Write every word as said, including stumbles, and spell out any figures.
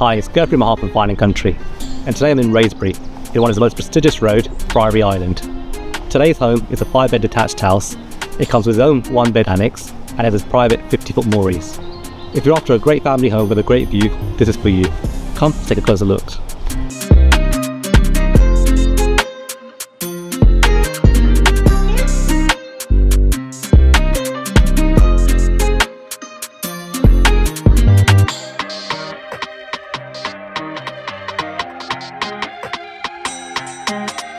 Hi, it's Go through my half and fine and country, and today I'm in Wraysbury, in one of the most prestigious road, Friary Island. Today's home is a five bed detached house. It comes with its own one bed annex and has its private fifty foot moorings. If you're after a great family home with a great view, this is for you. Come take a closer look. Thank you.